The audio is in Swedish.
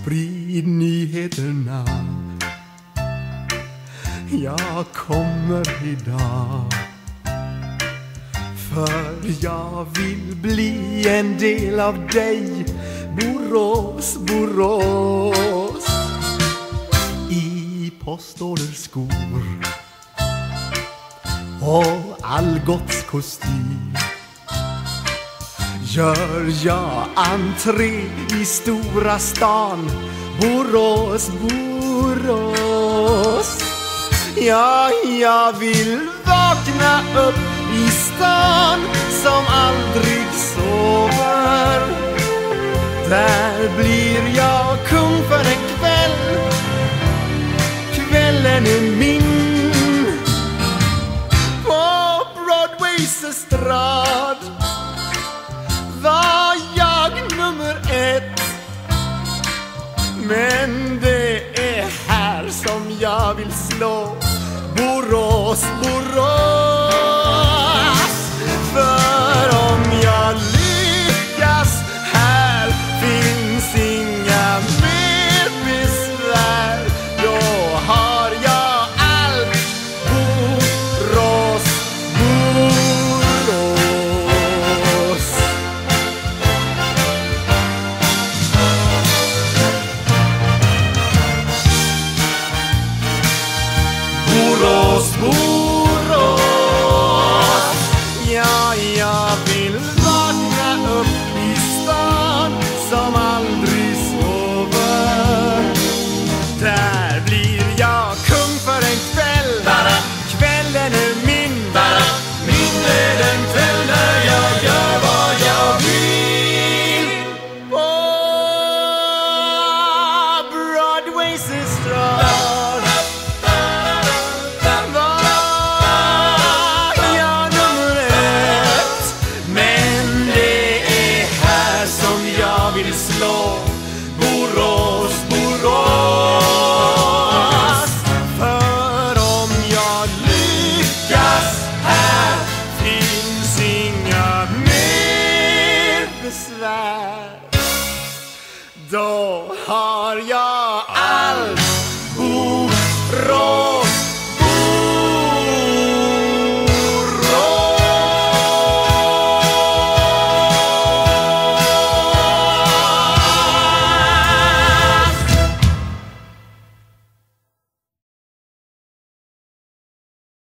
sprid nyheterna. Jag kommer idag, för jag vill bli en del av dig, Borås, Borås. I postorderskor och Algots kostym gör jag entré i stora stan, Borås, Borås. Ja, jag vill vakna upp i stan som aldrig sover. Där blir jag kung för en kväll, kvällen är min. På Broadways estrad var jag nummer 1, men det är här som jag vill slå Borås, Borås. För om jag lyckas här finns inga mer besvär. Då har jag allt, Borås, Borås. Borås, Borås. Ja, jag vill vakna upp i stan som aldrig sover. Där blir jag kung för en kväll, kvällen är min. Min är den kväll när jag gör vad jag vill. På Broadways estrad var jag nummer 1, men det är här som jag vill slå Borås, Borås. För om jag lyckas här finns inga mer besvär. Då har jag